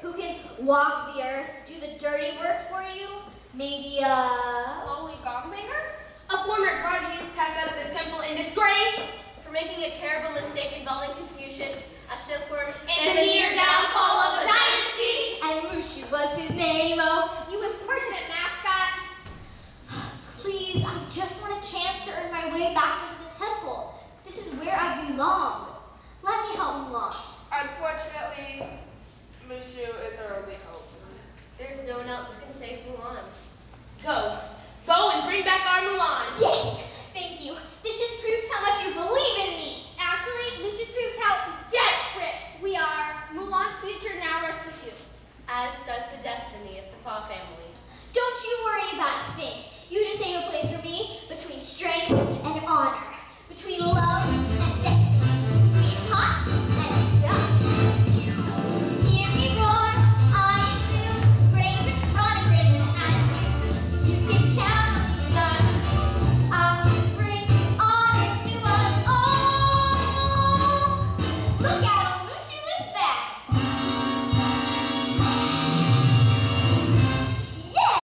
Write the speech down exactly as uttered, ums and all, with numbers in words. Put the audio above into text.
who can walk the earth, do the dirty work for you. Maybe a lowly gongbanger? A former guardian cast out of the temple in disgrace for making a terrible mistake involving Confucius, a silkworm, and, and the near downfall of a dynasty. And Mushu was his name. Oh, you impertinent mascot. Please, I just want a chance to earn my way back into the temple. This is where I belong. Let me help Mulan. Unfortunately, Mushu is our only hope. There's no one else who can save Mulan. Go.